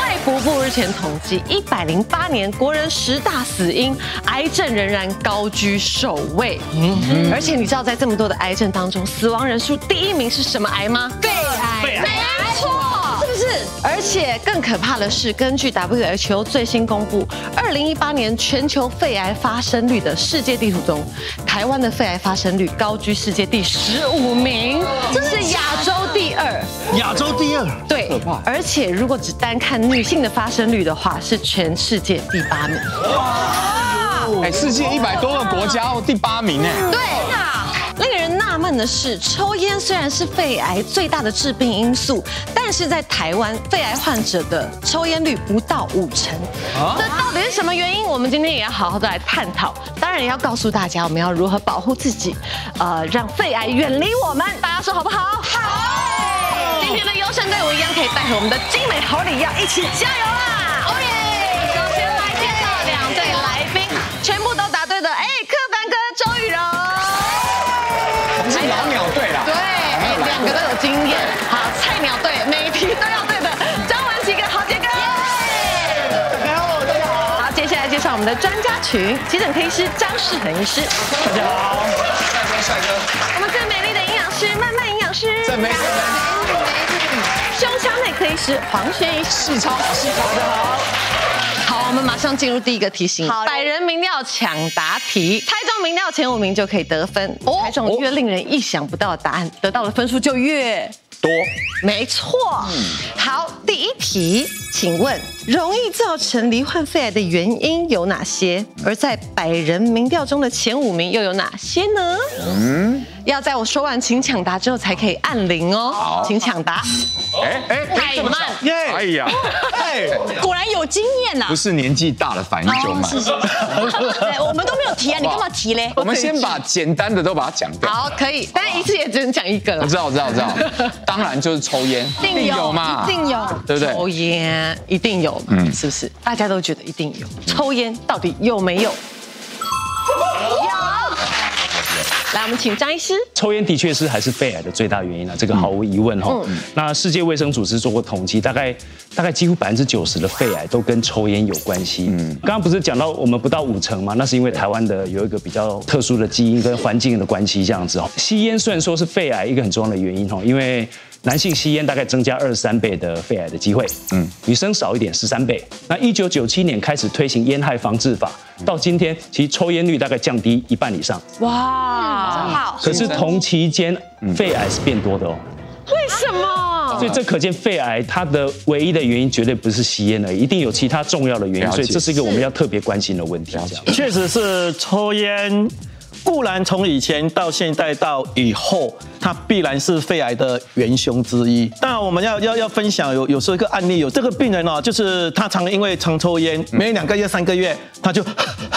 卫福部日前统计，108年国人10大死因，癌症仍然高居首位。而且你知道，在这么多的癌症当中，死亡人数第1名是什么癌吗？ 肺癌。 没错，是不是？而且更可怕的是，根据 WHO 最新公布2018年全球肺癌发生率的世界地图中，台湾的肺癌发生率高居世界第15名，这是亚洲第2。 亚洲第2， 对，而且如果只单看女性的发生率的话，是全世界第8名。 哎，世界100多个国家第8名哎。 对。令人纳闷的是，抽烟虽然是肺癌最大的致病因素，但是在台湾，肺癌患者的抽烟率不到50%。这到底是什么原因？我们今天也要好好的来探讨。当然也要告诉大家，我们要如何保护自己，让肺癌远离我们。大家说好不好？好。今天的优胜队伍一样可以带回我们的精美好礼，要一起加油啦！哦耶！首先来介绍2队来宾，全部都答对的，柯凡哥、周雨柔。 是老鸟队啦， 对，2个都有经验。好，菜鸟队每题都要对的，张文琪跟豪杰哥。大家好。好，接下来介绍我们的专家群，急诊科医师张世恒医师。 大家好。 帅哥。 我们最美丽的营养师曼曼营养师。 最美。 胸腔内科医师黄轩医师。 大家好。 好，我们马上进入第一个题型，100人民调抢答题，猜中民调前5名就可以得分，猜中越令人意想不到的答案，得到的分数就越多。 没错。好，第一题，请问容易造成罹患肺癌的原因有哪些？而在100人民调中的前5名又有哪些呢？要在我说完请抢答之后才可以按铃哦，请抢答。太慢， 哎呀， 果然有经验呐。 不是年纪大了反应就慢。 对，我们都没有提啊，你干嘛提嘞？ 我们先把简单的都把它讲掉。 好，可以，但一次也只能讲1个了。 我知道。当然就是抽烟， 一定有嘛， 一定有， 对不对？ 抽烟一定有，是不是？大家都觉得一定有。抽烟到底有没有？有。来，我们请张医师。 抽烟的确是还是肺癌的最大原因啊，这个毫无疑问哈。那世界卫生组织做过统计，大概几乎90%的肺癌都跟抽烟有关系。刚刚不是讲到我们不到50%吗？那是因为台湾的有一个比较特殊的基因跟环境的关系这样子哦。吸烟虽然说是肺癌一个很重要的原因哈，因为男性吸烟大概增加23倍的肺癌的机会，女生少一点13倍。那1997年开始推行烟害防治法，到今天其实抽烟率大概降低1半以上。 哇， 真好。 可是同期间肺癌是变多的哦。 为什么？ 所以这可见肺癌它的唯一的原因绝对不是吸烟而已，一定有其他重要的原因，所以这是一个我们要特别关心的问题。 确实是抽烟。固然从以前到现在到以后，它必然是肺癌的元凶之一。当然，我们要分享有时候一个案例，有这个病人哦，就是他因为常抽烟，每2个月3个月他就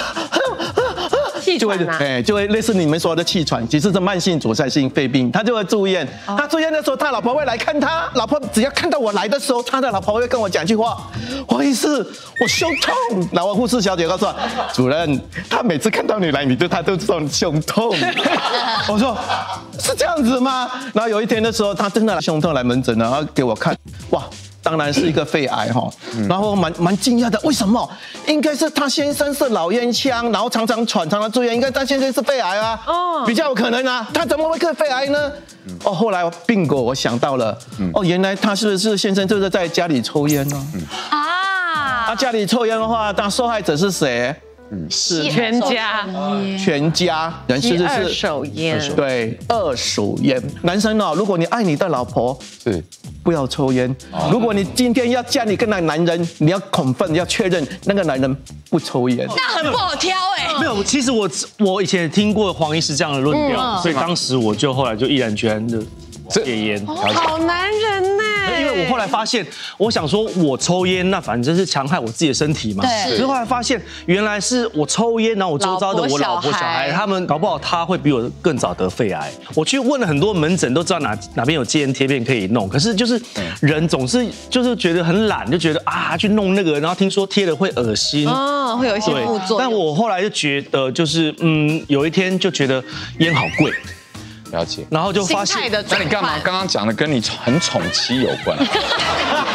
气喘啊， 就会类似你们说的气喘，其实是慢性阻塞性肺病，他就会住院。他住院的时候，他老婆会来看他，老婆只要看到我来的时候，他的老婆会跟我讲一句话：黄医师，我胸痛。然后护士小姐告诉我，主任，他每次看到你来，他都说胸痛。我说是这样子吗？然后有一天的时候，他真的胸痛来门诊，然后给我看，哇！当然是一个肺癌哈，然后蛮惊讶的，为什么？应该是他先生是老烟枪，然后常常喘，常常住院，应该他先生是肺癌啊，比较有可能啊，他怎么会得肺癌呢？后来病果我想到了，原来他是不是先生就是在家里抽烟呢？他家里抽烟的话，那受害者是谁？ 是全家， 人是二手烟， 对，二手烟。男生哦，如果你爱你的老婆，是不要抽烟。如果你今天要嫁你跟那男人，你要confirm，要确认那个男人不抽烟。 那很不好挑哎。 没有，其实我以前也听过黄医师这样的论调，所以当时我就后来就毅然决然的戒烟。 好男人呢。 因为我后来发现，我想说我抽烟，那反正是强害我自己的身体嘛。 对。 可是后来发现，原来是我抽烟，然后我周遭的我老婆小孩，他们搞不好他会比我更早得肺癌。我去问了很多门诊，都知道哪边有戒烟贴片可以弄，可是就是人总是就是觉得很懒，就觉得去弄那个，然后听说贴了会恶心， 会有一些副作用。 但我后来就觉得，就是有一天就觉得烟好贵。 了解， 然后就发现， 那你干嘛？刚刚讲的跟你很宠妻有关。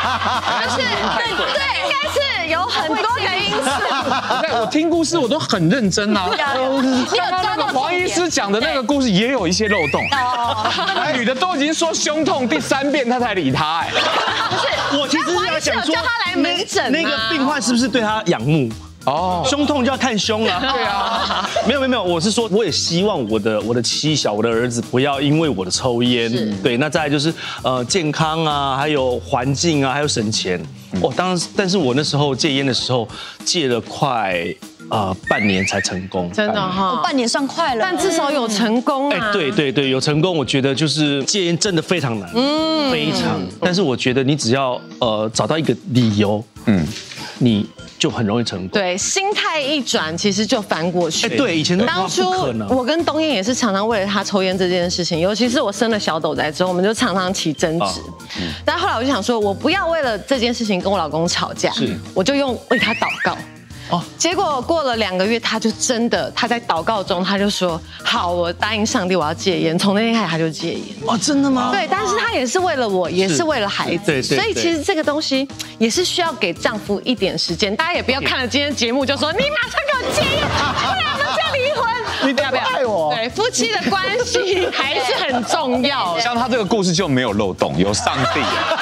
就是对，应该是有很多个因素。 我听故事我都很认真啊。刚刚那个黄医师讲的那个故事也有一些漏洞。那个女的都已经说胸痛第3遍，他才理他。哎， 不是， 我其实是要想说， 叫他来门诊， 那个病患是不是对他仰慕？哦，胸痛就要看胸啊。 对啊， 没有，我是说，我也希望我的妻小，我的儿子不要因为我的抽烟，对，那再来就是健康啊，还有环境啊，还有省钱。哦，当然，但是我那时候戒烟的时候戒了快半年才成功， 真的哈， 半年算快了， 但至少有成功啊。 对，有成功。我觉得就是戒烟真的非常难，非常。但是我觉得你只要找到一个理由，你就很容易成功。 对，心态一转，其实就翻过去。 对，以前当初我跟东燕也是常常为了他抽烟这件事情，尤其是我生了小斗仔之后，我们就常常起争执。但后来我就想说，我不要为了这件事情跟我老公吵架，我就用为他祷告。结果过了2个月，他就真的他在祷告中，他就说：“好，我答应上帝，我要戒烟。”从那天开始，他就戒烟。 哦，真的吗？ 对，但是他也是为了我，也是为了孩子。对，所以其实这个东西也是需要给丈夫一点时间。大家也不要看了今天节目就说你马上给我戒烟，不然我们就离婚。 你不要爱我。 对，夫妻的关系还是很重要。 像他这个故事就没有漏洞，有上帝。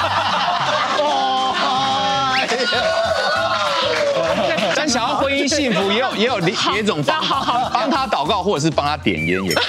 但想要婚姻幸福，也有别种方法，帮他祷告，或者是帮他点烟也可以。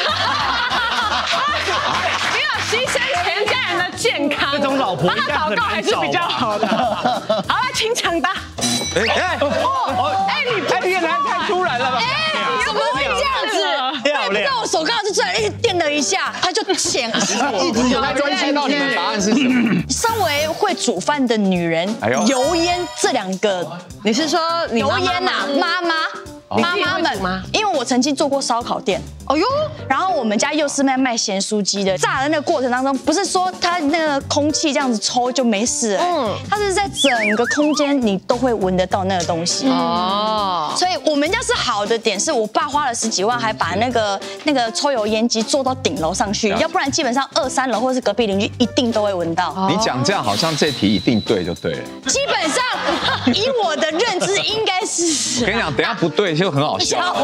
没有牺牲全家人的健康， 这种老婆帮他祷告还是比较好的。好了，请抢答。 你越来太突然了吧？ 你怎么会这样子？我也不知道，我手刚好就出来，电了一下，他就抢。 一直有在专心到你的答案是什么？ 身为会煮饭的女人，油烟这2个， 你是说油烟呐？妈妈们吗？因为我曾经做过烧烤店，然后我们家又是卖咸酥鸡的，炸的那个过程当中，不是说它那个空气这样子抽就没事，它是在整个空间你都会闻得到那个东西。所以我们家是好的点，是我爸花了10几万，还把那个抽油烟机做到顶楼上去，要不然基本上2、3楼或是隔壁邻居一定都会闻到。 你讲这样好像这题一定对就对了。 基本上以我的认知应该是。 我跟你讲，等一下不对就很好笑。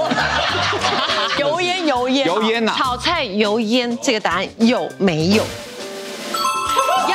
油烟呐！ 炒菜油烟这个答案有没有？有。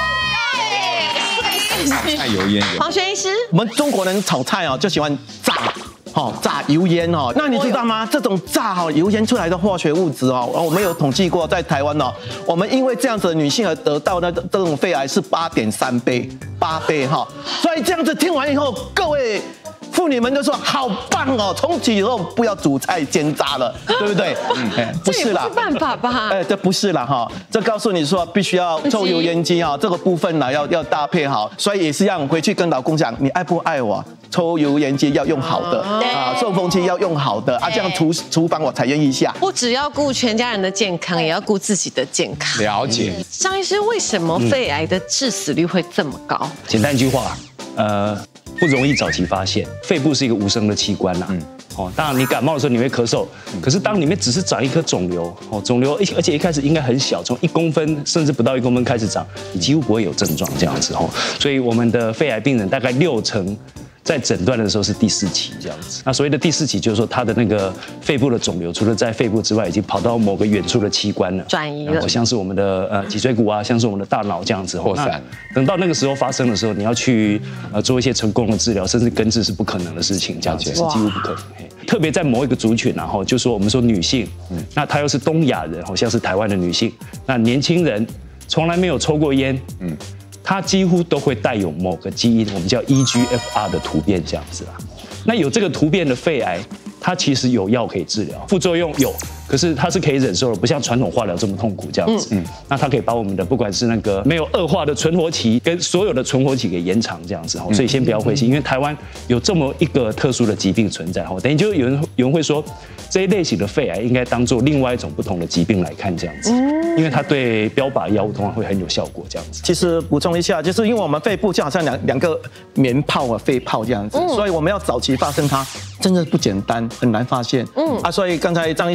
菜油烟。 黄轩医师， 我们中国人炒菜就喜欢炸油烟那你知道吗？这种炸油烟出来的化学物质我们有统计过，在台湾我们因为这样子的女性而得到的这种肺癌是8.3倍，8倍所以这样子听完以后，各位妇女们就说好棒从此以后不要煮菜煎炸了，对不对？不是啦， 这也不是办法吧？ 这不是啦这告诉你说必须要抽油烟机这个部分呢要搭配好，所以也是让回去跟老公讲，你爱不爱我？抽油烟机要用好的送风机要用好的这样厨房我才愿意下。 不只要顾全家人的健康，也要顾自己的健康。 了解。 张医师，为什么肺癌的致死率会这么高？ 简单一句话，不容易早期发现。肺部是一个无声的器官当然你感冒的时候你会咳嗽，可是当里面只是长一颗肿瘤肿瘤而且一开始应该很小，从1公分甚至不到1公分开始长，你几乎不会有症状这样子所以我们的肺癌病人大概60%。在诊断的时候是第4期这样子，那所谓的第4期就是说他的那个肺部的肿瘤，除了在肺部之外，已经跑到某个远处的器官了， 转移了， 像是我们的脊椎骨啊，像是我们的大脑这样子扩散。等到那个时候发生的时候，你要去做一些成功的治疗，甚至根治是不可能的事情，这样子是几乎不可能。特别在某一个族群就说我们说女性，那她又是东亚人，像是台湾的女性，那年轻人从来没有抽过烟，它几乎都会带有某个基因，我们叫 EGFR 的突变这样子那有这个突变的肺癌，它其实有药可以治疗，副作用有，可是它是可以忍受的，不像传统化疗这么痛苦这样子。那它可以把我们的不管是那个没有恶化的存活期跟所有的存活期给延长这样子所以先不要灰心，因为台湾有这么一个特殊的疾病存在等于就有人会说。这一类型的肺癌应该当做另外一种不同的疾病来看，这样子，因为它对标靶药物通常会很有效果，这样子。 其实补充一下，就是因为我们肺部就好像两个棉泡肺泡这样子，所以我们要早期发生它，真的不简单，很难发现。所以刚才张医师有说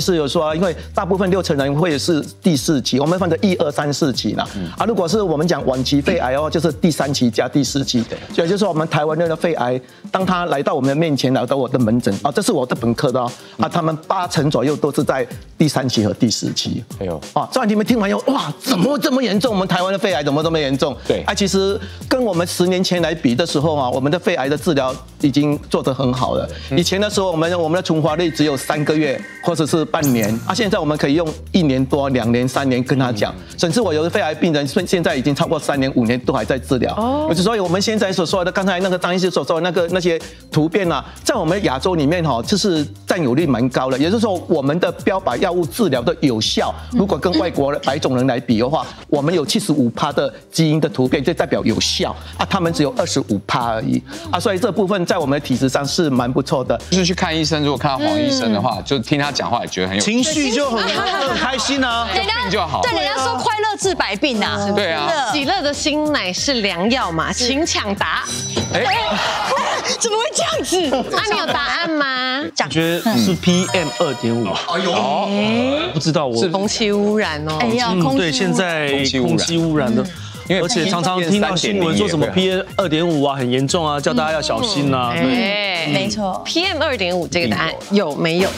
说啊，因为大部分6成人会是第4期，我们分成1、2、3、4期啦。啊，如果是我们讲晚期肺癌的话，就是第3期加第4期。所以就是说，我们台湾人的肺癌，当他来到我们的面前，来到我的门诊啊，这是我的本科的啊，他们8成左右都是在第3期和第4期。哎呦，啊，虽然你们听完以后，哇，怎么会这么严重？我们台湾的肺癌怎么这么严重？对，啊，其实跟我们10年前来比的时候啊，我们的肺癌的治疗已经做得很好了。以前的时候，我们的存活率只有3个月或者是半年，啊，现在我们可以用1年多、2年、3年跟他讲，甚至我有的肺癌病人现在已经超过3年、5年都还在治疗。哦，所以我们现在所说的，刚才那个张医师所说的那些突变啊，在我们亚洲里面哈，就是占有率蛮高的。也就是说，我们的标靶药物治疗的有效，如果跟外国白种人来比的话，我们有75%的基因的突变，就代表有效啊，他们只有25%而已啊，所以这部分在我们的体质上是蛮不错的。 就是去看医生，如果看到黄医生的话，就听他讲话也觉得很有情绪就很开心啊， 病就好。对，人家说快乐治百病啊。 对啊， 喜乐的心乃是良药嘛，请抢答。 怎么会这样子？ 啊，你有答案吗？ 我觉得是 PM2.5。哎呦，不知道我是空气污染哦。 哎呀， 对，现在空气污染的。而且常常听到新闻说什么 PM2.5啊很严重啊，叫大家要小心啊。 对，没错。 PM2.5这个答案有没有？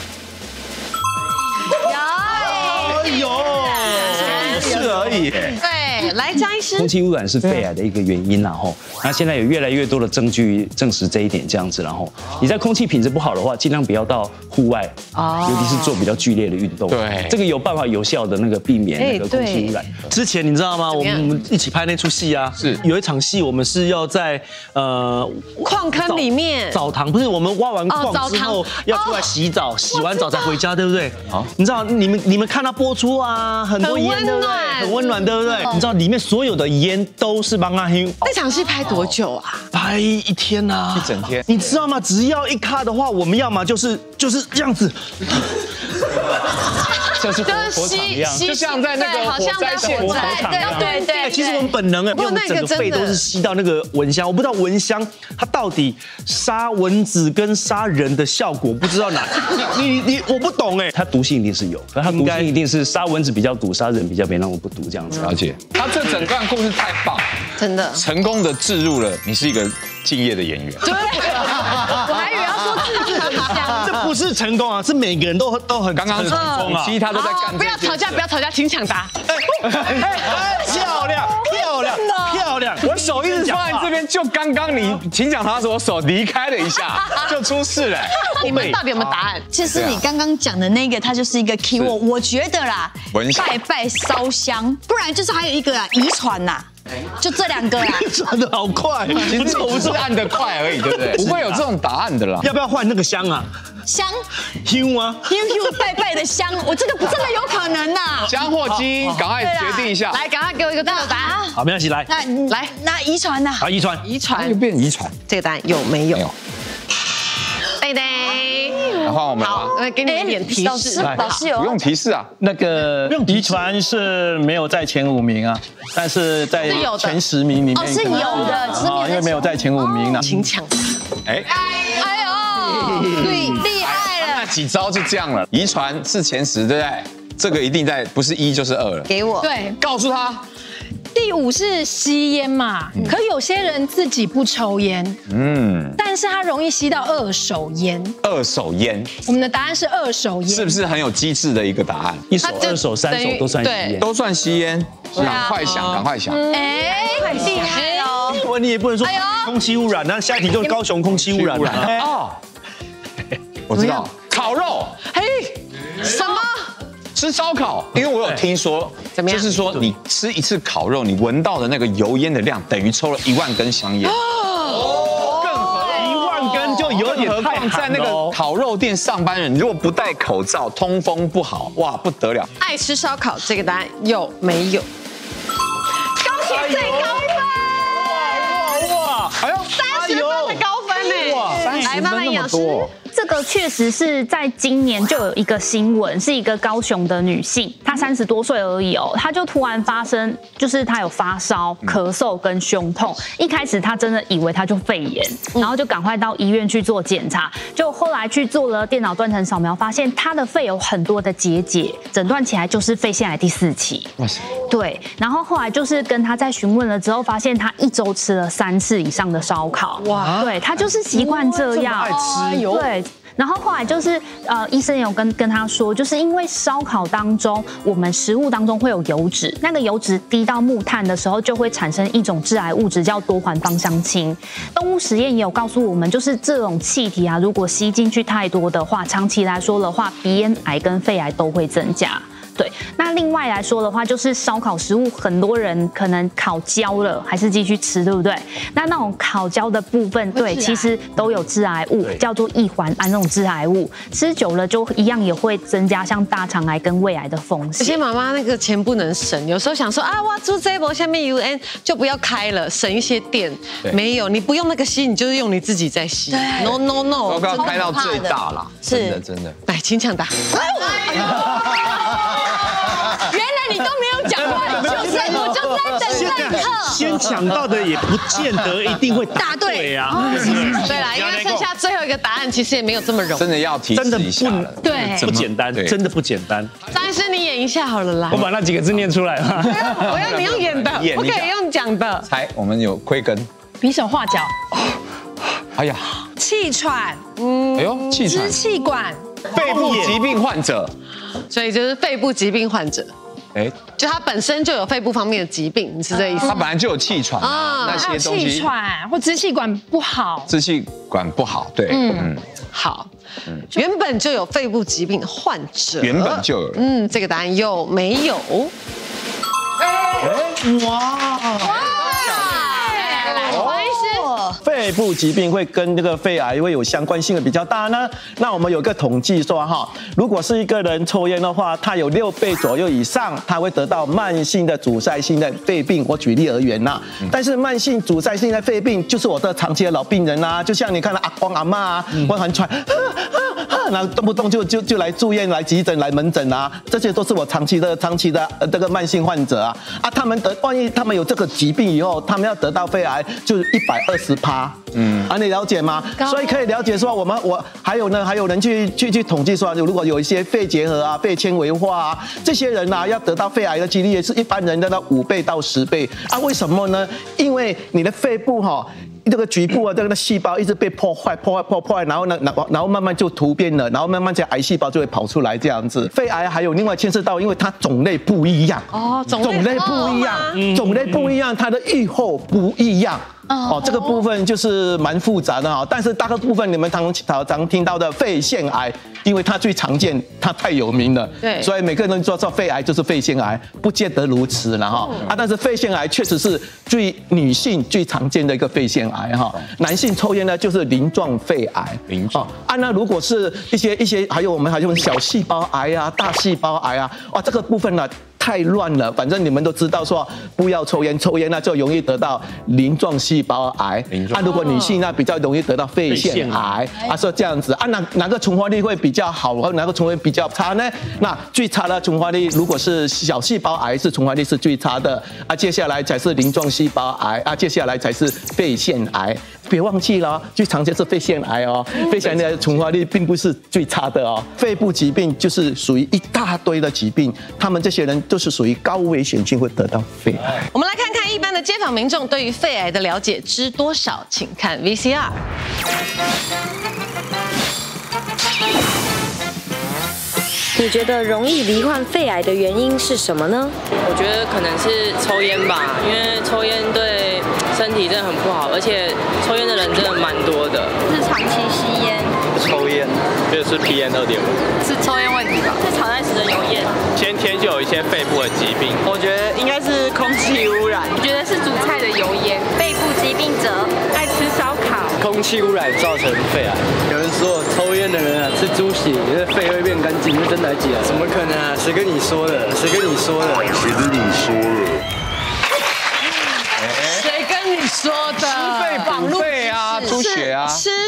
有，是而已。 对，来张医师， 空气污染是肺癌的一个原因，然后，那现在有越来越多的证据证实这一点，这样子，然后你在空气品质不好的话，尽量不要到户外，尤其是做比较剧烈的运动， 对， 这个有办法有效的那个避免那个空气污染。 之前你知道吗？我们一起拍那出戏啊，是有一场戏，我们是要在矿坑里面澡堂，不是我们挖完矿之后要出来洗澡，洗完澡才回家，对不对？好，你知道你们看到播出啊，很多烟，对不对？很温暖，对不对？你知道里面所有的烟都是帮阿兄。 那场戏拍多久啊？ 拍1天啊 ，1整天。 你知道吗？只要一卡的话，我们要么就是这样子。 就是火场一样， 就像在那个火灾现场一样。对，其实我们本能因为我们整个肺都是吸到那个蚊香，我不知道蚊香它到底杀蚊子跟杀人的效果不知道哪。我不懂哎， 它毒性一定是有，可它毒性一定是杀蚊子比较毒，杀人比较没那么不毒这样子。 了解，他这整段故事太棒， 真的成功的置入了你是一个敬业的演员。 对，我还以为要说自己很香， 这不是成功啊，是每个人都很刚刚成功啊，其他都在干。 不要吵架，不要吵架，请抢答。 漂亮！ 我手一直放在这边，就刚刚你请讲他的时候，我手离开了一下，就出事了。 你们到底有没有答案？ 其实你刚刚讲的那个，它就是一个 keyword。我觉得啦，拜拜烧香，不然就是还有一个啊，遗传呐。就这2个啦， 转得好快， 其实不是按得快而已，对不对？不会有这种答案的啦。 要不要换那个香啊？ 香香啊， 拜拜的香，我这个真的有可能呐。 香或基因，赶快决定一下。 来，赶快给我一个正确答案。 好，没关系，来， 那遗传呐？ 好，遗传， 又变遗传。 这个答案有没有？对的。 换我们好，给你们一点提示。 老师有不用提示啊？ 那个遗传是没有在前5名啊，但是在前10名里面是有的， 因为没有在前5名呢。 请抢。 哎呦，厉害了！ 那几招就这样了。遗传是前10，对不对？这个一定在，不是1就是2了。 给我。 对， 告诉他。 第5是吸烟嘛，可有些人自己不抽烟，但是他容易吸到2手烟。 2手烟， 我们的答案是2手烟， 是不是很有机智的一个答案 ？1手、2手、3手都算吸烟， 都算吸烟。赶快想，赶快想。 很厉害哦！ 你也不能说空气污染，那下一题就是高雄空气污染哦。我知道，烤肉。 什么？ 吃烧烤，因为我有听说， 怎么样？ 就是说你吃一次烤肉，你闻到的那个油烟的量等于抽了1万根香烟。 更何1万根就有点太寒了。 在那个烤肉店上班人，如果不戴口罩，通风不好，哇，不得了。 爱吃烧烤这个答案有没有？恭喜最高分！ 哇！哎呦 ，30分的高分呢！ 哇， 来，慢慢营养师。 这个确实是在今年就有一个新闻，是一个高雄的女性，她30多岁而已哦，她就突然发生，就是她有发烧、咳嗽跟胸痛。一开始她真的以为她就肺炎，然后就赶快到医院去做检查，就后来去做了电脑断层扫描，发现她的肺有很多的结节，诊断起来就是肺腺癌第4期。哇塞！对，然后后来就是跟她在询问了之后，发现她1周吃了3次以上的烧烤。哇！对，她就是习惯这样， 爱吃对。然后后来就是医生有跟他说，就是因为烧烤当中，我们食物当中会有油脂，那个油脂滴到木炭的时候，就会产生一种致癌物质叫多环芳香烃。动物实验也有告诉我们，就是这种气体啊，如果吸进去太多的话，长期来说的话，鼻咽癌跟肺癌都会增加。对，那另外来说的话，就是烧烤食物，很多人可能烤焦了，还是继续吃，对不对？那种烤焦的部分，对，其实都有致癌物，叫做异环胺那种致癌物，吃久了就一样也会增加像大肠癌跟胃癌的风险。 有些妈妈那个钱不能省，有时候想说啊，我做这波下面 UN 就不要开了，省一些电。没有，你不用那个吸，你就是用你自己在吸。No no no， 都要开到最大啦，真的真的。 来，请抢答。 原来你都没有讲话，我就在等这一刻。 先抢到的也不见得一定会答对啊。 对啦，因为剩下最后一个答案其实也没有这么容易， 真的要提示一下了。 对， 不简单，真的不简单。 张医师，你演一下好了啦。 我把那几个字念出来了。 我要你用演的，不可以用讲的。 猜，我们有慧根， 比手画脚。 哎呀， 气喘， 哎呦，气喘， 支气管， 肺部疾病患者， 所以就是肺部疾病患者。 哎， 就他本身就有肺部方面的疾病，你是这意思？ 他本来就有气喘啊，那些东西， 气喘或支气管不好， 支气管不好，对， 好，原本就有肺部疾病的患者， 原本就有， 这个答案有没有？ 肺部疾病会跟这个肺癌会有相关性的比较大呢。那我们有个统计说哈，如果是一个人抽烟的话，他有6倍左右以上，他会得到慢性的阻塞性的肺病。我举例而言呐，但是慢性阻塞性的肺病就是我的长期的老病人啊，就像你看到阿公阿嬷啊，我很喘，然后动不动就来住院、来急诊、来门诊啊，这些都是我长期的这个慢性患者啊。他们万一他们有这个疾病以后，他们要得到肺癌就是120%。你了解吗？所以可以了解说，还有人去统计说，如果有一些肺结核啊、肺纤维化啊，这些人啊要得到肺癌的几率也是一般人的5倍到10倍啊。为什么呢？因为你的肺部这个局部这个细胞一直被破坏，然后慢慢就突变了，然后慢慢这癌细胞就会跑出来这样子。肺癌还有另外牵涉到，因为它种类不一样，种类不一样，它的预后不一样。这个部分就是蛮复杂的哈，但是大个部分你们常听到的肺腺癌，因为它最常见，它太有名了，对，所以每个人都说肺癌就是肺腺癌，不见得如此了哈。但是肺腺癌确实是女性最常见的一个肺腺癌哈，男性抽烟呢就是鳞状肺癌，那如果是一些还有小细胞癌啊、大细胞癌啊，这个部分呢太乱了，反正你们都知道说不要抽烟呢就容易得到鳞状细胞癌，如果女性呢比较容易得到肺腺癌说这样子哪个存活率会比较好，或哪个存活率比较差呢？那最差的存活率如果是小细胞癌是存活率是最差的接下来才是鳞状细胞癌接下来才是肺腺癌。别忘记了，最常见是肺腺癌肺腺癌的存活率并不是最差的肺部疾病就是属于一大堆的疾病，他们这些人都是属于高危险性会得到肺癌。 我们来看看一般的街坊民众对于肺癌的了解知多少，请看 VCR。 你觉得容易罹患肺癌的原因是什么呢？ 我觉得可能是抽烟吧，因为抽烟对身体真的很不好，而且抽烟的人真的蛮多的。 是长期吸烟， 抽烟，觉得是 PM2.5， 是抽烟问题吧？是炒菜时的油烟， 先天就有一些肺部的疾病。 我觉得应该是空气污染，我觉得是煮菜的油烟。肺部疾病者爱吃烧烤， 空气污染造成肺癌。有人说抽烟的人吃猪血，你的肺会变干净，是真的还是假的？怎么可能啊？谁跟你说的？谁跟你说的？谁跟你说的？ 谁跟你说的？ 吃肺补肺啊，猪血啊， 吃猪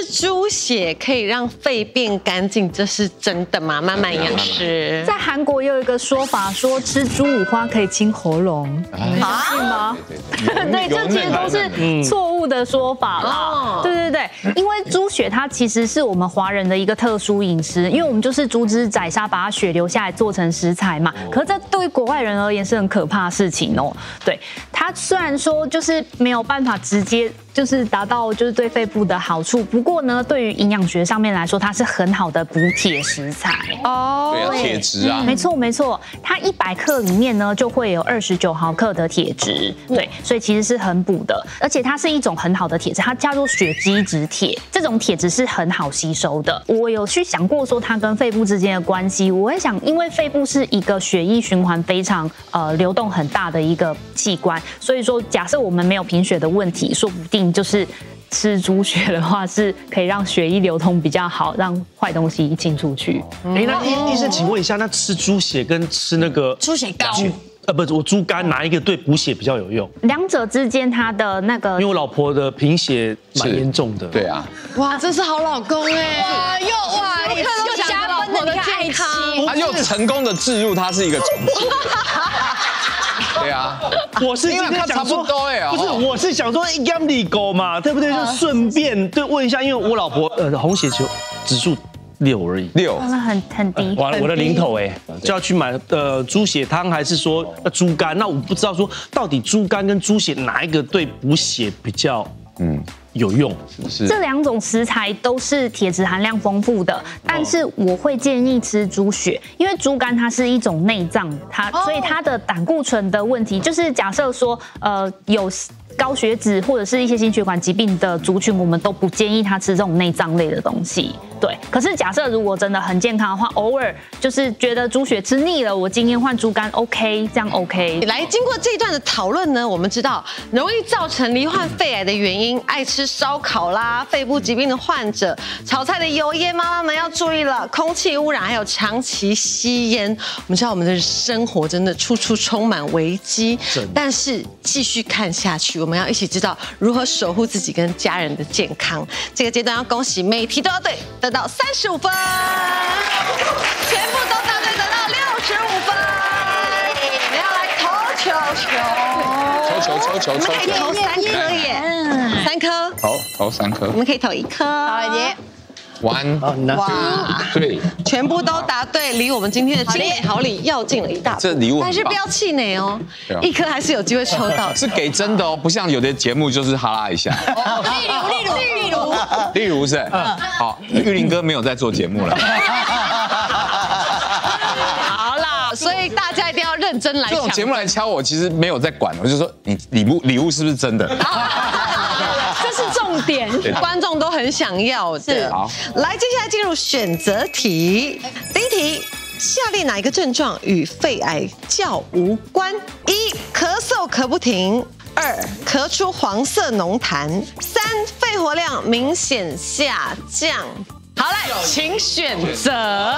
猪血可以让肺变干净，这是真的吗？慢慢营养师， 在韩国也有一个说法，说吃猪五花可以清喉咙，你相信吗？对，这其实都是错误的说法啦。对，因为猪血它其实是我们华人的一个特殊饮食，因为我们就是猪只宰杀，把它血流下来做成食材嘛。可是这对于国外人而言是很可怕的事情哦。对，它虽然说就是没有办法直接就是达到就是对肺部的好处，不过呢，对于营养学上面来说，它是很好的补铁食材哦。对啊，铁质啊， 没错，它100克里面呢就会有29毫克的铁质，对，所以其实是很补的，而且它是一种很好的铁质，它叫做血基质铁，这种铁质是很好吸收的。我有去想过说它跟肺部之间的关系，我会想，因为肺部是一个血液循环非常流动很大的一个器官，所以说假设我们没有贫血的问题，说不定就是吃猪血的话是可以让血液流通比较好，让坏东西进出去。 那医生，请问一下，那吃猪血跟吃那个猪血糕？ 我猪肝哪一个对补血比较有用？ 两者之间它的那个， 因为我老婆的贫血蛮严重的。对啊。 哇，真是好老公哎！ 哇，又加分的健康， 他又成功的置入他是一个宠物。对啊， 我是因为他差不多哎，不是，我是想说养你狗嘛，对不对？就顺便对问一下，因为我老婆红血球指数6而已，6， 那很低。 完了，我的零头哎，就要去买猪血汤，还是说猪肝？那我不知道说到底猪肝跟猪血哪一个对补血比较有用？ 是这两种食材都是铁质含量丰富的，但是我会建议吃猪血，因为猪肝它是一种内脏，所以它的胆固醇的问题，就是假设说有高血脂或者是一些心血管疾病的族群，我们都不建议他吃这种内脏类的东西。对，可是假设如果真的很健康的话，偶尔就是觉得猪血吃腻了，我今天换猪肝 ，OK， 这样 OK。 来，经过这一段的讨论呢，我们知道容易造成罹患肺癌的原因，爱吃烧烤啦、肺部疾病的患者、炒菜的油烟，妈妈们要注意了，空气污染还有长期吸烟。我们知道我们的生活真的处处充满危机，但是继续看下去，我们要一起知道如何守护自己跟家人的健康。这个阶段要恭喜每题都要对，得到35分，全部都答对，得到65分。你要来投球，我们可以投3颗耶，3颗。 好，投3颗。 我们可以投1颗。好耶。 1，对， 全部都答对，离我们今天的精美好礼要近了一大步。 这礼物但是不要气馁哦，1颗还是有机会抽到。 是给真的哦，不像有的节目就是哈拉一下。例如是，好，玉林哥没有在做节目了。 好啦，所以大家一定要认真来抢。 这种节目来敲我，其实没有在管，我就说你礼物是不是真的？ 这是重点，观众都很想要的。好，来，接下来进入选择题。第一题，下列哪一个症状与肺癌较无关？1. 咳嗽咳不停；2. 咳出黄色浓痰；3. 肺活量明显下降。好，来，请选择。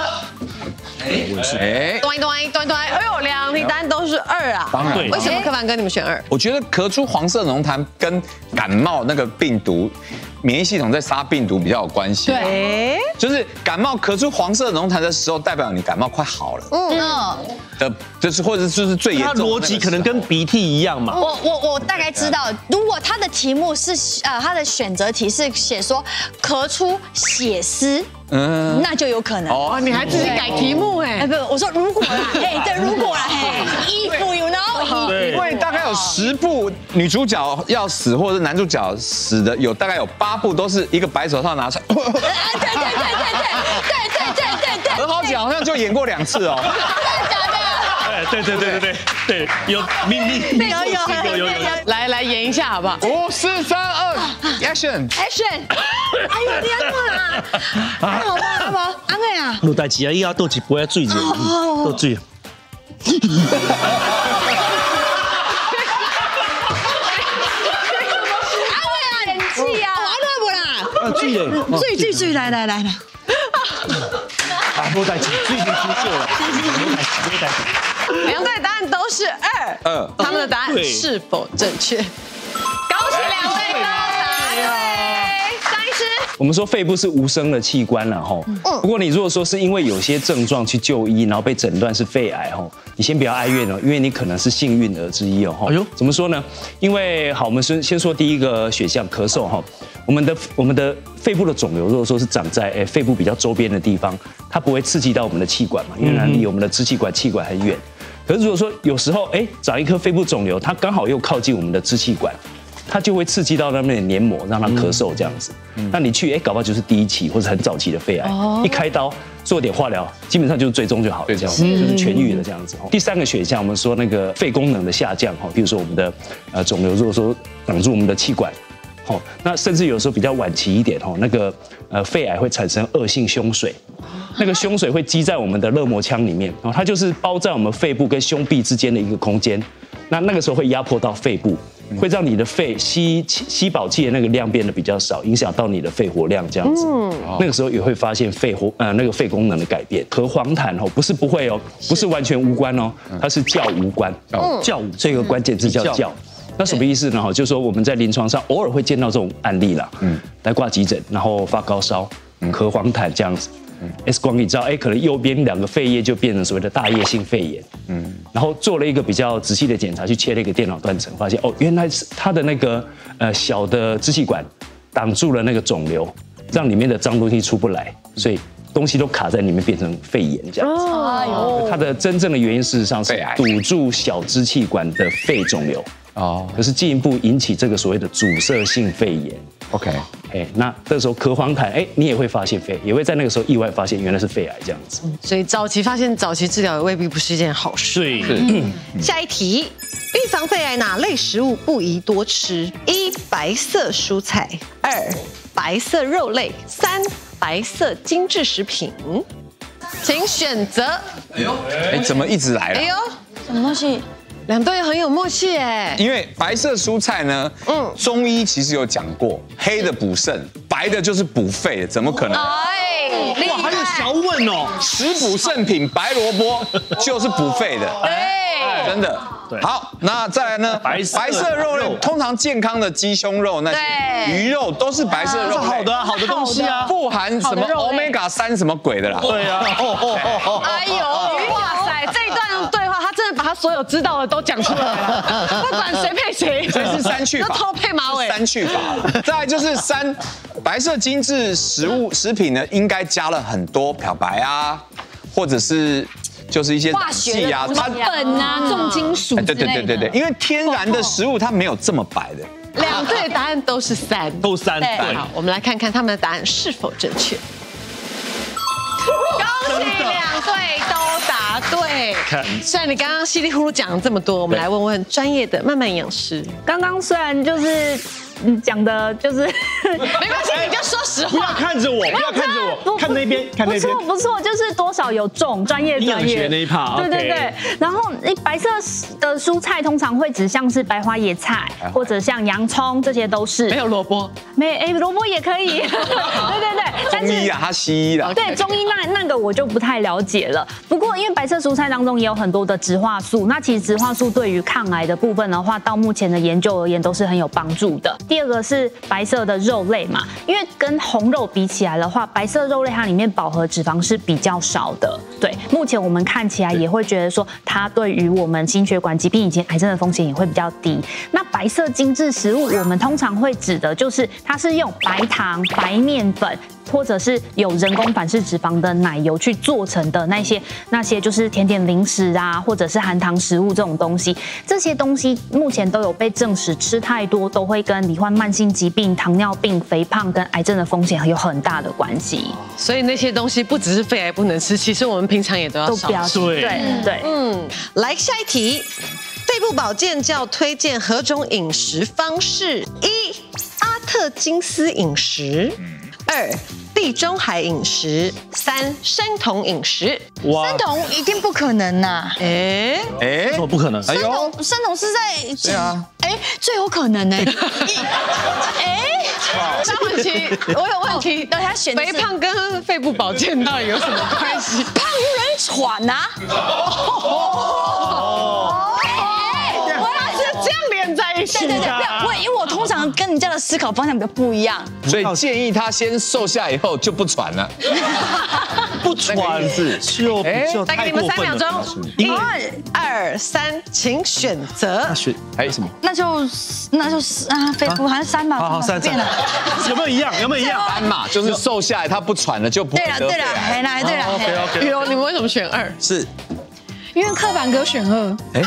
端，哎呦，2题答案都是2啊！ 当然， 为什么柯凡哥你们选2？ 我觉得咳出黄色浓痰跟感冒那个病毒，免疫系统在杀病毒比较有关系。 对， 就是感冒咳出黄色浓痰的时候，代表你感冒快好了。就是或者就是最严重。 它逻辑可能跟鼻涕一样嘛。 我大概知道，如果他的题目是他的选择题是写说咳出血丝。那就有可能哦，你还自己改题目哎？ 不，我说如果啦，对，如果啦，if you know， 因为大概有10部女主角要死，或者是男主角死的，大概有8部都是一个白手套拿出来。对，很好讲，好像就演过2次哦。 对，有明明有， 来演一下好不好 ？5、4、3、2 ，Action！ 哎呦，天哪！好吧，安慰啊！ 有代志啊，伊要倒一杯水者，倒水。 安慰啊，演技啊，安慰不啦？水，来。 无代志，水就足够了。没代志。 两队答案都是2，他们的答案是否正确？恭喜2位都答对。张医师， 我们说肺部是无声的器官了哈。不过你如果说是因为有些症状去就医，然后被诊断是肺癌哈，你先不要哀怨哦，因为你可能是幸运儿之一哦。哎呦，怎么说呢？因为好，我们先说第一个选项，咳嗽哈。我们的肺部的肿瘤，如果说是长在肺部比较周边的地方，它不会刺激到我们的气管嘛，因为它离我们的支气管、气管很远。可是如果说有时候长一颗肺部肿瘤，它刚好又靠近我们的支气管，它就会刺激到那边的黏膜，让它咳嗽这样子。那你去搞不好就是第一期或者很早期的肺癌，一开刀做点化疗，基本上就是追踪就好了，这样子就是痊愈了这样子。第三个选项，我们说那个肺功能的下降哈，比如说我们的肿瘤如果说挡住我们的气管。那甚至有时候比较晚期一点那个肺癌会产生恶性胸水，那个胸水会积在我们的肋膜腔里面，它就是包在我们肺部跟胸壁之间的一个空间，那个时候会压迫到肺部，会让你的肺吸饱气的那个量变得比较少，影响到你的肺活量这样子。那个时候也会发现那个肺功能的改变。和黄疸不是不会不是完全无关它是较无关。较无这个关键字叫较。那什么意思呢？就是说我们在临床上偶尔会见到这种案例啦，来挂急诊，然后发高烧、咳黄疸这样子，X 光一照，可能右边2个肺叶就变成所谓的大叶性肺炎，然后做了一个比较仔细的检查，去切了一个电脑断层，发现原来是它的那个小的支气管挡住了那个肿瘤，让里面的脏东西出不来，所以东西都卡在里面，变成肺炎这样子。它的真正的原因事实上是堵住小支气管的肺肿瘤。可是进一步引起这个所谓的阻塞性肺炎。OK， 那这时候咳黄疸，你也会发现也会在那个时候意外发现原来是肺癌这样子。 所以早期发现、早期治疗也未必不是一件好事。是。下一题，预防肺癌哪类食物不宜多吃？1. 白色蔬菜，2. 白色肉类，3. 白色精致食品。请选择。 怎么一直来了？ 什么东西 ？2队很有默契因为白色蔬菜呢，中医其实有讲过，黑的补肾，白的就是补肺的，怎么可能？ 哇，还有小问食补圣品白萝卜就是补肺的，真的。好，那再来呢？白色肉类通常健康的鸡胸肉、那些鱼肉都是白色肉类， 好的东西啊， 不含什么 Omega 3什么鬼的啦。 对啊。 哎呦，哇塞，这一段对话他真的把他所有知道的都讲出来了，不管谁配谁， 这是3去法， 都偷配马尾。 3去法。再来就是3，白色精致食品呢，应该加了很多漂白啊，或者是。就是一些化学的苯啊、重金属之类的。 对，因为天然的食物它没有这么白的。 2队的答案都是3， 都3。 对，好，我们来看看他们的答案是否正确。恭喜2队都答对。虽然你刚刚稀里糊涂讲了这么多，我们来问问专业的慢慢营养师。 刚刚虽然就是讲的就是， 没关系，你就说实话。 不要看着我，看那边，看那边。 不错，就是多少有中专业营养学那一趴。 对。然后白色的蔬菜通常会指像是白花椰菜，或者像洋葱，这些都是。 没有萝卜。 萝卜也可以。对。 中医啊，他西医啦。 对，中医那个我就不太了解了。不过因为白色蔬菜当中也有很多的植化素，那其实植化素对于抗癌的部分的话，到目前的研究而言都是很有帮助的。第2个是白色的肉类嘛，因为跟红肉比起来的话，白色肉类它里面饱和脂肪是比较少的。对，目前我们看起来也会觉得说，它对于我们心血管疾病以及癌症的风险也会比较低。那白色精致食物，我们通常会指的就是它是用白糖、白面粉，或者是有人工反式脂肪的奶油去做成的那些就是甜点零食啊，或者是含糖食物这种东西。这些东西目前都有被证实，吃太多都会跟罹患慢性疾病、糖尿病、肥胖跟癌症的风险有很大的关系。 所以那些东西不只是肺癌不能吃，其实我们平常也都要少吃。 对。 来下一题，肺部保健较推荐何种饮食方式？1. 阿特金斯饮食，2. 地中海饮食，3. 生酮饮食。 生酮一定不可能呐！ 怎么不可能？ 生酮是在对啊， 最有可能呢。 张文琪，我有问题， 那他选肥胖跟肺部保健到底有什么关系？ 胖容易喘呐。原来是这样。 连在一起。 对，因为我通常跟人家的思考方向比较不一样， 所以建议他先瘦下以后就不喘了。 不喘是就再给你们3秒钟，1、2、3，请选择。 还有什么？ 那就是肺部还是3吧。 好，3。有没有一样 ？3嘛，就是瘦下来他不喘了就不会得肺癌。 对了。 OK。你们为什么选2？ 是。 因为柯凡哥选2， 对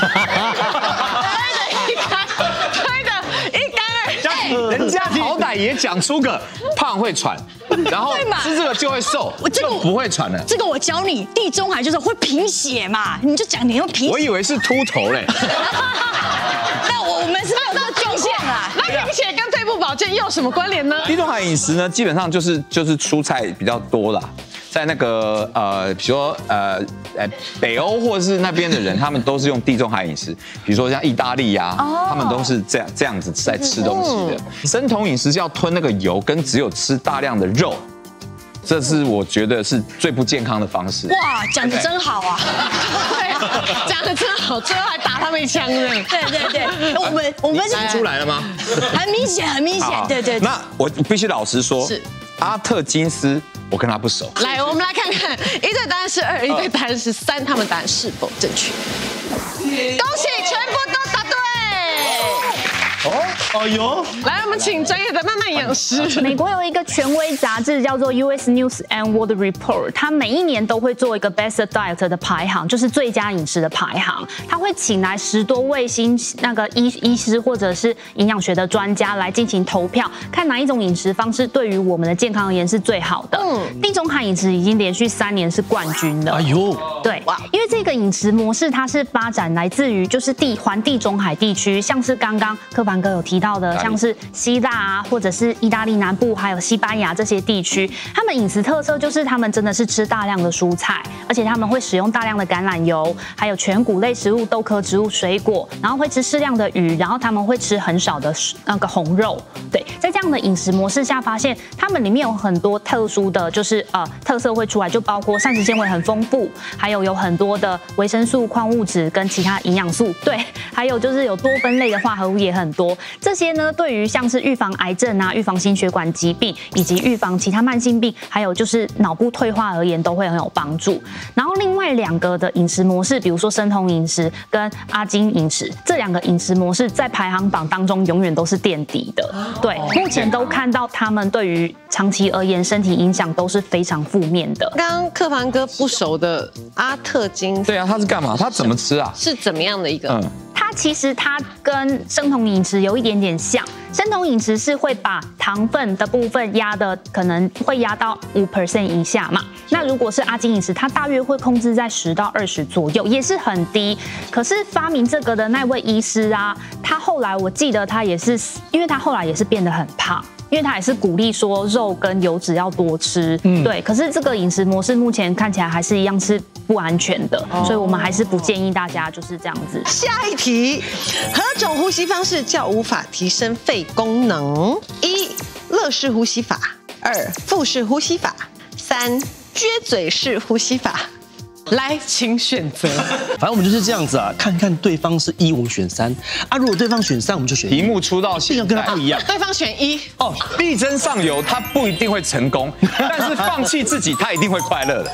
的，1干2。 人家好歹也讲出个胖会喘，然后吃这个就会瘦，就不会喘了。 这个我教你，地中海就是会贫血嘛，你就讲你用贫血。 我以为是秃头嘞。 那我们是没有这个均线啦。 那贫血跟肺部保健又有什么关联呢？ 地中海饮食呢，基本上就是蔬菜比较多啦。在那个比如说北欧或者是那边的人，他们都是用地中海饮食，比如说像意大利呀，他们都是这样子在吃东西的。生酮饮食是要吞那个油，跟只有吃大量的肉，这是我觉得是最不健康的方式。 哇，讲得真好啊！ 对啊，讲得真好，最后还打他们一枪呢。 对，我们是出来了吗？ 很明显，对。 那我必须老实说，是阿特金斯。我跟他不熟。 来，我们来看看，一队答案是2，一队答案是3，他们答案是否正确？恭喜，全部都答对。 哦哟！ 来，我们请专业的慢慢养师。 美国有一个权威杂志叫做 US News and World Report， 它每一年都会做一个 Best Diet 的排行，就是最佳饮食的排行。它会请来10多位医师或者是营养学的专家来进行投票，看哪一种饮食方式对于我们的健康而言是最好的。地中海饮食已经连续3年是冠军了。 哎呦， 对，因为这个饮食模式它是发展来自于就是环地中海地区，像是刚刚柯凡哥有提到的，像是希腊啊，或者是意大利南部，还有西班牙这些地区，他们饮食特色就是他们真的是吃大量的蔬菜，而且他们会使用大量的橄榄油，还有全谷类食物、豆科植物、水果，然后会吃适量的鱼，然后他们会吃很少的那个红肉。对，在这样的饮食模式下，发现他们里面有很多特殊的就是特色会出来，就包括膳食纤维很丰富，还有很多的维生素、矿物质跟其他营养素。对，还有就是有多酚类的化合物也很多。这些呢，对于像是预防癌症啊、预防心血管疾病以及预防其他慢性病，还有就是脑部退化而言，都会很有帮助。然后另外2个的饮食模式，比如说生酮饮食跟阿金饮食，这2个饮食模式在排行榜当中永远都是垫底的。对，目前都看到他们对于长期而言身体影响都是非常负面的。 刚刚柯凡哥不熟的阿特金， 对啊，他是干嘛？他怎么吃啊？ 是怎么样的一个？ 它其实它跟生酮饮食有一点点像，生酮饮食是会把糖分的部分可能会压到5% 以下嘛。那如果是阿金饮食，它大约会控制在10到20左右，也是很低。可是发明这个的那位医师啊，他后来我记得他也是，因为他后来也是变得很胖。因为他也是鼓励说肉跟油脂要多吃，对。可是这个饮食模式目前看起来还是一样是不安全的，所以我们还是不建议大家就是这样子。 下一题，何种呼吸方式较无法提升肺功能？1. 乐式呼吸法，2. 腹式呼吸法，3. 撅嘴式呼吸法。来，请选择。 反正我们就是这样子啊，看看对方是1，我们选3啊。如果对方选3，我们就选1。 题目出到现在跟他不一样。 对方选1 哦，力争上游，他不一定会成功，但是放弃自己，他一定会快乐的。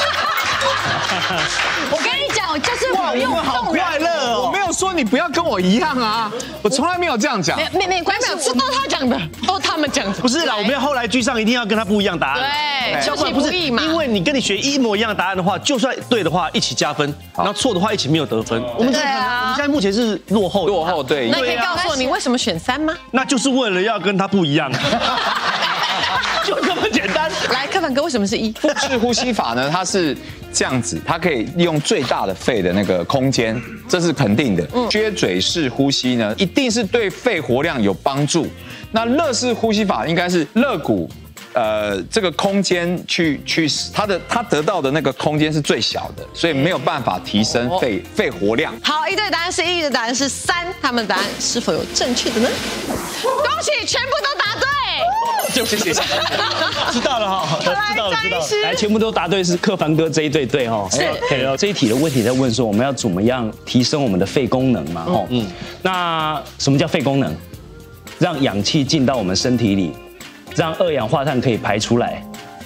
我跟你讲，就是我用好快乐哦！我没有说你不要跟我一样啊，我从来没有这样讲。 没关系， 是都他讲的，都他们讲的。 不是啦，我们要后来居上，一定要跟他不一样答案。 对， 要不然不是因为你跟你学一模一样的答案的话，就算对的话一起加分，然后错的话一起没有得分。我们现在目前是落后对。 那可以告诉我你为什么选3吗？ 那就是为了要跟他不一样。就这么简单。 来，柯凡哥为什么是1？ 腹式呼吸法呢？它是这样子，它可以利用最大的肺的那个空间，这是肯定的。撅嘴式呼吸呢，一定是对肺活量有帮助。那乐式呼吸法应该是肋骨。这个空间它得到的那个空间是最小的，所以没有办法提升肺活量。 好，一队答案是1，一队答案是3，他们答案是否有正确的呢？恭喜，全部都答对。 就是谢谢。 知道了哈，知道了。 来，全部都答对，是克凡哥这一队对哈。是。这一题的问题在问说，我们要怎么样提升我们的肺功能嘛？哦，那什么叫肺功能？让氧气进到我们身体里，让二氧化碳可以排出来。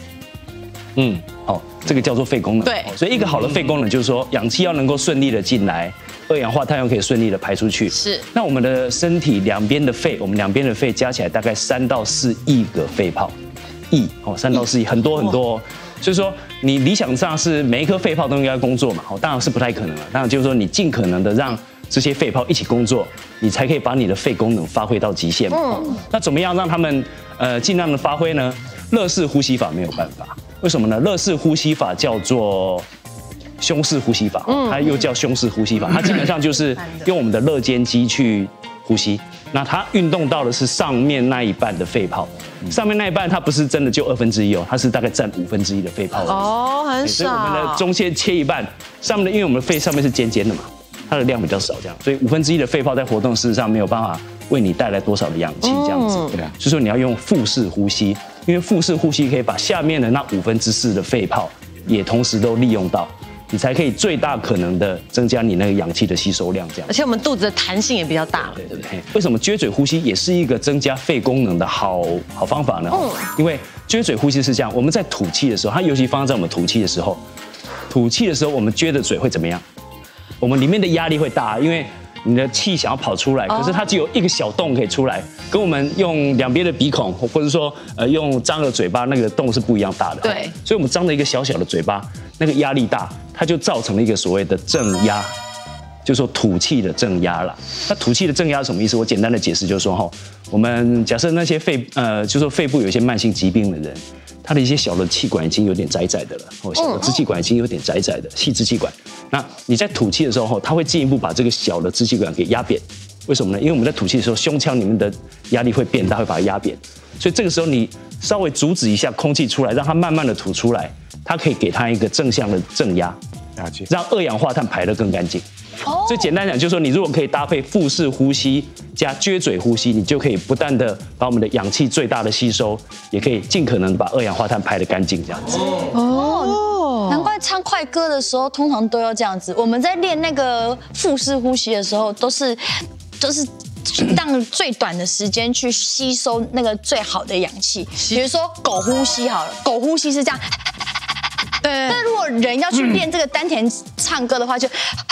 这个叫做肺功能。 对。 所以一个好的肺功能就是说，氧气要能够顺利的进来，二氧化碳又可以顺利的排出去。 是。 那我们的身体两边的肺，我们两边的肺加起来大概3到4亿个肺泡。3到4亿，很多很多。所以说，你理想上是每一颗肺泡都应该工作嘛？当然是不太可能了。当然就是说，你尽可能的让这些肺泡一起工作，你才可以把你的肺功能发挥到极限嘛。那怎么样让他们尽量的发挥呢？乐式呼吸法没有办法，为什么呢？乐式呼吸法叫做胸式呼吸法，它又叫胸式呼吸法，它基本上就是用我们的肋间肌去呼吸。那它运动到的是上面那一半的肺泡，上面那一半它不是真的就1/2哦，它是大概占1/5的肺泡。 哦，很少。 所以我们的中线切一半，上面的因为我们的肺上面是尖尖的嘛，它的量比较少，这样，所以1/5的肺泡在活动事实上没有办法为你带来多少的氧气，这样子。对啊。所以说你要用腹式呼吸，因为腹式呼吸可以把下面的那4/5的肺泡也同时都利用到。你才可以最大可能的增加你那个氧气的吸收量，这样。 而且我们肚子的弹性也比较大。 对。为什么撅嘴呼吸也是一个增加肺功能的好方法呢？因为撅嘴呼吸是这样，我们在吐气的时候，它尤其发生在我们吐气的时候，我们撅着嘴会怎么样？我们里面的压力会大，因为你的气想要跑出来，可是它只有一个小洞可以出来，跟我们用两边的鼻孔，或者说用张的嘴巴那个洞是不一样大的。 对， 所以我们张了一个小小的嘴巴，那个压力大，它就造成了一个所谓的正压，就是说吐气的正压啦。那吐气的正压是什么意思？我简单的解释就是说我们假设那些就是说肺部有一些慢性疾病的人，他的一些小的气管已经有点窄窄的了，小的支气管已经有点窄窄的细支气管。那你在吐气的时候，它会进一步把这个小的支气管给压扁。为什么呢？因为我们在吐气的时候，胸腔里面的压力会变大，会把它压扁。所以这个时候你稍微阻止一下空气出来，让它慢慢的吐出来，它可以给它一个正向的正压，让二氧化碳排得更干净。所以简单讲，就是说你如果可以搭配腹式呼吸加撅嘴呼吸，你就可以不但的把我们的氧气最大的吸收，也可以尽可能的把二氧化碳排得干净，这样子。 难怪唱快歌的时候通常都要这样子。我们在练那个腹式呼吸的时候，都是让最短的时间去吸收那个最好的氧气。比如说狗呼吸好了，狗呼吸是这样。对。但如果人要去练这个丹田唱歌的话，就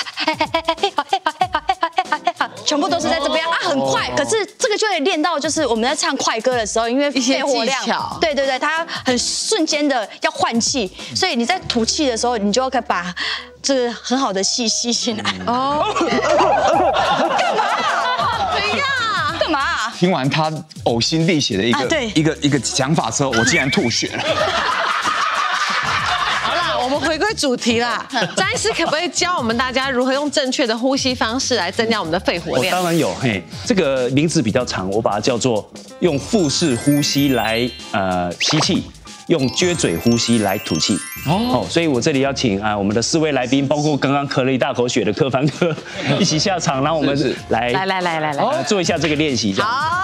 全部都是在这边很快。可是这个就会练到，就是我们在唱快歌的时候，因为肺活量，对，它很瞬间的要换气，所以你在吐气的时候，你就可以把这个很好的气吸进来。干嘛？怎样？干嘛？ 听完他呕心沥血的一个讲法之后，我竟然吐血了。 我们回归主题啦，张医师可不可以教我们大家如何用正确的呼吸方式来增加我们的肺活量？ 当然有，这个名字比较长，我把它叫做用腹式呼吸来吸气，用撅嘴呼吸来吐气。所以我这里要请我们的4位来宾，包括刚刚咳了一大口血的柯凡哥，一起下场，让我们来做一下这个练习。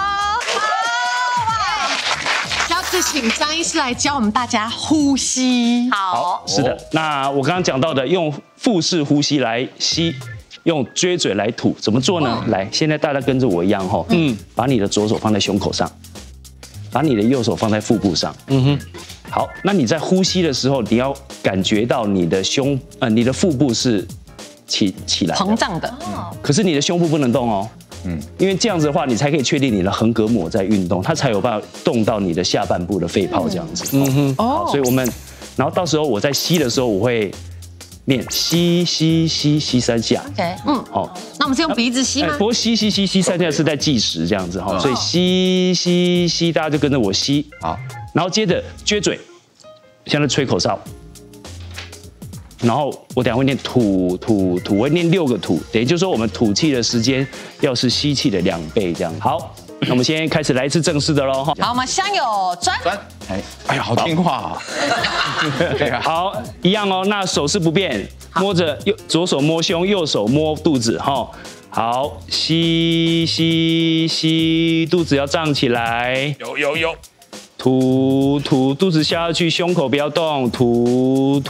是请张医师来教我们大家呼吸。 好，是的。那我刚刚讲到的，用腹式呼吸来吸，用撅嘴来吐，怎么做呢？来，现在大家跟着我一样把你的左手放在胸口上，把你的右手放在腹部上。好，那你在呼吸的时候，你要感觉到你的你的腹部是起来膨胀的， 可是你的胸部不能动哦。因为这样子的话，你才可以确定你的横膈膜在运动，它才有办法动到你的下半部的肺泡这样子。好，所以然后到时候我在吸的时候，我会念吸3下。 OK， 好，那我们是用鼻子吸吗？ 不过吸3下是在计时这样子哈，所以吸，大家就跟着我吸。好，然后接着撅嘴，像在吹口哨。然后我等下会念吐，我会念6个吐，等于就是说我们吐气的时间要是吸气的2倍这样。好，那我们先开始来一次正式的喽。 好，我们香有专， 哎呀，好听话啊！ 好，一样哦。那手势不变，摸着左手摸胸，右手摸肚子哈。好，吸，肚子要胀起来。 有。 吐，肚子下去，胸口不要动，吐。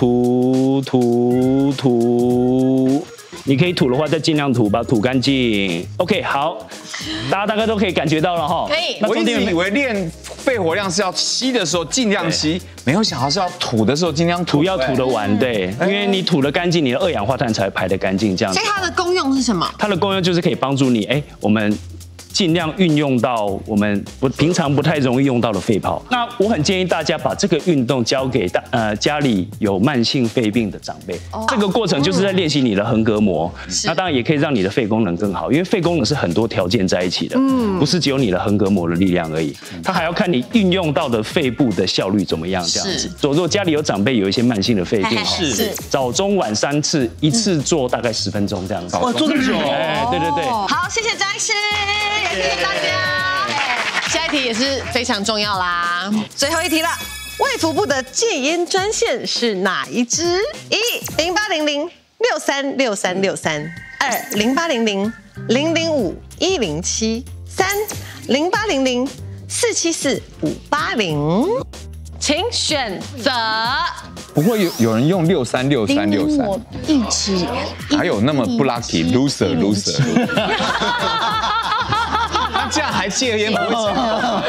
你可以吐的话，再尽量吐，把它吐干净。OK， 好，大概都可以感觉到了哈。 可以。 我一直以为练肺活量是要吸的时候尽量吸，没有想到是要吐的时候尽量吐。 要吐得完，对，因为你吐得干净，你的二氧化碳才会排得干净，这样子。 所以它的功用是什么？ 它的功用就是可以帮助你，我们尽量运用到我们平常不太容易用到的肺泡。那我很建议大家把这个运动交给家里有慢性肺病的长辈。这个过程就是在练习你的横膈膜，那当然也可以让你的肺功能更好，因为肺功能是很多条件在一起的，不是只有你的横膈膜的力量而已，它还要看你运用到的肺部的效率怎么样这样子。如果家里有长辈有一些慢性的肺病，是早中晚3次，一次做大概10分钟这样子。 哇，做这么久？ 对。 好，谢谢张医师。谢谢大家。下一题也是非常重要啦，最后一题了。卫福部的戒烟专线是哪一支？1-0800-636363，20800-005-107，30800-474-580，请选择。 不会有人用636363， 一起， 还有那么不 lucky loser。这样还戒烟不会成？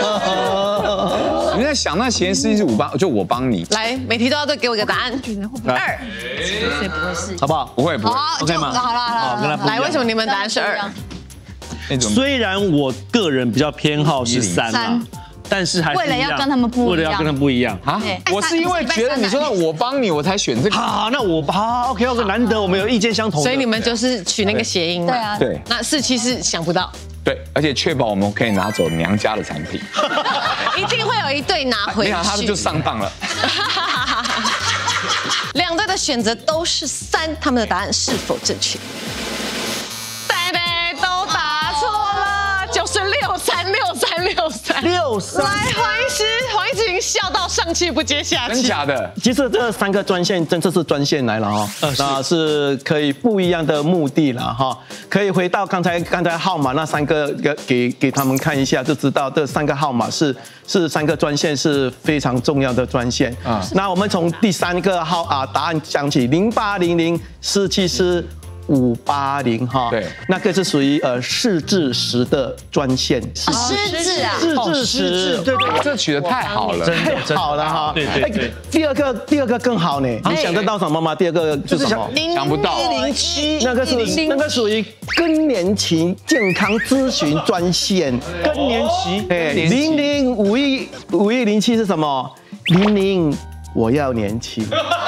你在想那嫌疑是58，就我帮你。 来，每题都要给我一个答案。2， 所以不会是， 好不好？ 不会 ，OK 吗？好了，来，为什么你们答案是2？ 虽然我个人比较偏好是3啦。但是还是为了要跟他们不一样啊！我是因为觉得你说那我帮你，我才选这个。 好，那我好 OK， 难得我们有意见相同， 所以你们就是取那个谐音嘛。 对啊， 对。 那47是想不到。 对，而且确保我们可以拿走娘家的产品。 一定会有一对拿回去。 没想到他们就上当了。 2队的选择都是3，他们的答案是否正确？都答错了，就是63。来，黄医师笑到上气不接下气。 真假的？ 其实这3个专线真的是专线来了哈，那是可以不一样的目的了哈。可以回到刚才号码那3个给他们看一下，就知道这3个号码是3个专线是非常重要的专线啊。那我们从第3个答案讲起，0800-474-580哈，对，那个是属于4至10的专线， 失智啊 ，4至10，对， 这取得太好了， 太好了哈。 对。 第二个更好呢，你想得到什么吗？第2个就是什么？ 想不到。 107，那个属于更年期健康咨询专线。 更年期 ，005107是什么？00我要年轻。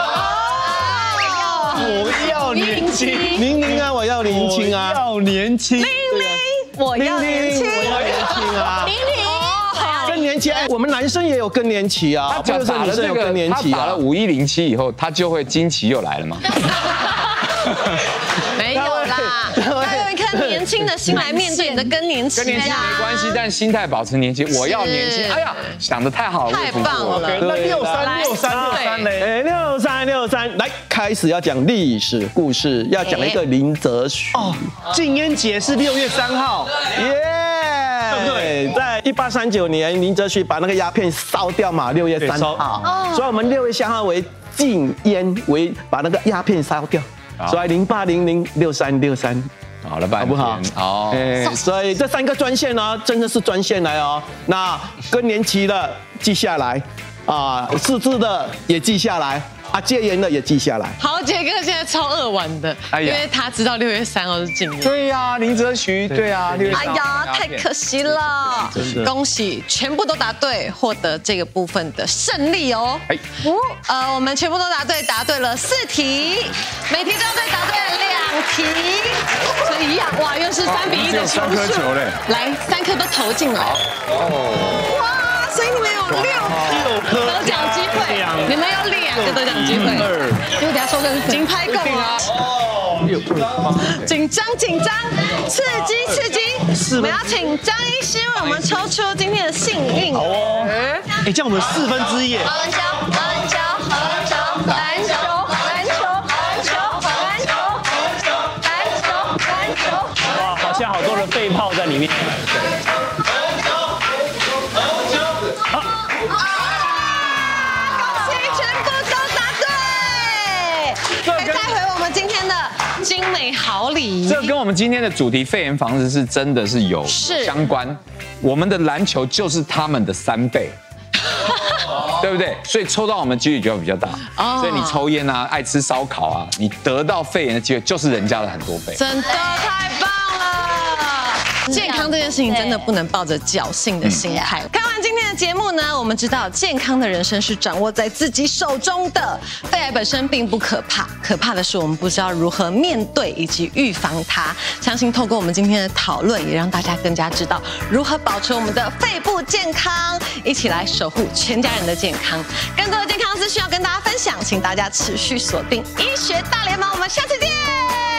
我要年轻 ，00啊，我要年轻啊， 要年轻 ，00我要年轻啊，00更年期，我们男生也有更年期啊， 他打了这个，他打了5107以后，他就会经期又来了吗？ 没有啦，他用一颗年轻的心来面对你的更年期。 跟年轻没关系，但心态保持年轻。我要年轻，哎呀，想得太好了， 太棒了。 那63嘞 ，63来开始要讲历史故事，要讲一个林则徐。 禁烟节是6月3号， 对，在1839年，林则徐把那个鸦片烧掉嘛，6月3号，所以我们6月3号为禁烟，为把那个鸦片烧掉。所以08006363， 好了，好不好？好， 所以这3个专线呢，真的是专线来哦。那更年期的记下来，4字的也记下来。戒烟的也记下来。 豪杰哥现在超扼腕的，因为他知道6月3号是禁烟。 对呀，林则徐，对呀，6月3号。 哎呀，太可惜了！恭喜全部都答对，获得这个部分的胜利哦。我们全部都答对了4题，每题都要再答对2题，所以一样哇，又是3比1的球数。来，3颗都投进来。哇，所以你们有6颗得奖机会，你们有2个得奖机会，因为等下说的是金拍供啊！紧张，刺激！我们要请张医师为我们抽出今天的幸运。好哦， 这样我们1/4耶！ 篮球， 哇，好像好多的肺泡在里面。好。 精美好礼。 这跟我们今天的主题肺炎防治是真的是有相关。我们的篮球就是他们的3倍。对不对？所以抽到我们几率就会比较大。所以你抽烟啊，爱吃烧烤啊，你得到肺炎的机会就是人家的很多倍。 真的太棒了！健康这件事情真的不能抱着侥幸的心态。看完今天的节目呢，我们知道健康的人生是掌握在自己手中的。肺癌本身并不可怕，可怕的是我们不知道如何面对以及预防它。相信透过我们今天的讨论，也让大家更加知道如何保持我们的肺部健康，一起来守护全家人的健康。更多的健康资讯要跟大家分享，请大家持续锁定医学大联盟，我们下次见。